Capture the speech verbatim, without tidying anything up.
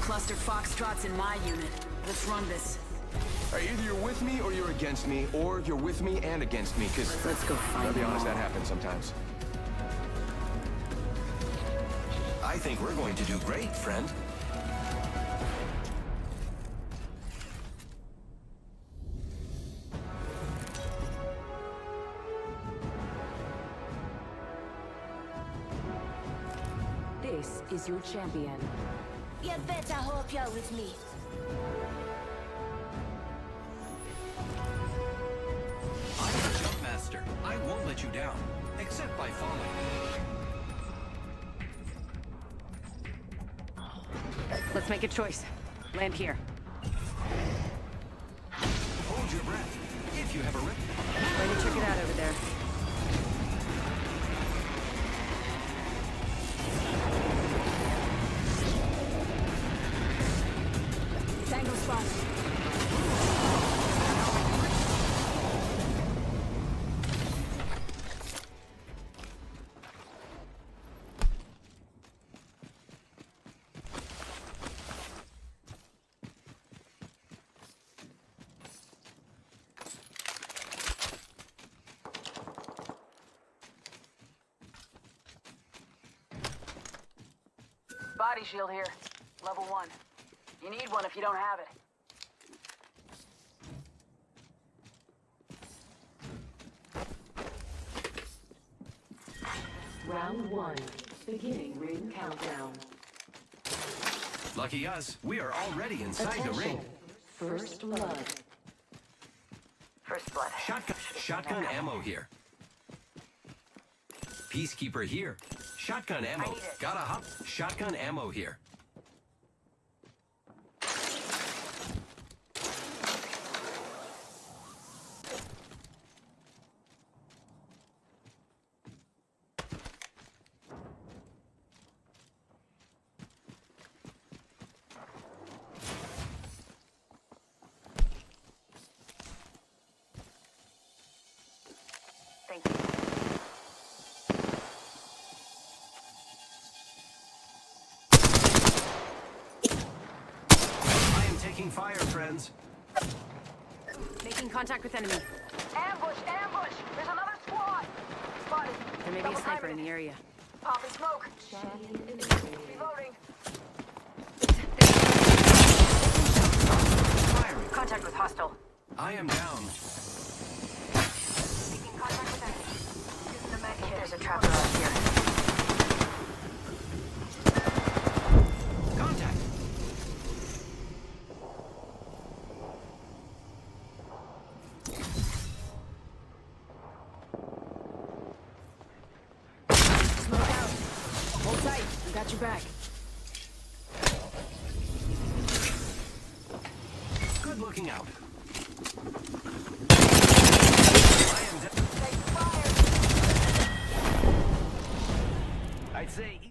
cluster foxtrots in my unit. Let's run this. All right, either you're with me or you're against me, or you're with me and against me, because... Let's go find I'll be them honest, all. that happens sometimes. I think we're going to do great, friend. This is your champion. You better hope you're with me. I'm the jump master. I won't let you down, except by falling. Let's make a choice. Land here. Hold your breath, if you have a rip. Way to check it out over there. Tango spot. Body shield here. Level one. You need one if you don't have it. Round one. Beginning ring countdown. Lucky us, we are already inside the ring. First blood. First blood. Shotgun, shotgun ammo here. Peacekeeper here. Shotgun ammo. I need it. Gotta hop. Shotgun ammo here. Thank you. I am taking fire, friends. Making contact with enemy. Ambush! Ambush! There's another squad! Spotted. There may be a sniper in the area. Popping smoke. Champion eliminated. Reloading. Firing. Contact with hostile. I am down. Making contact with enemy. Using the med kit. There's a trapper out here. Contact. Smoke out. Hold tight. I got your back. Good looking out. I am down. Take fire! I'd say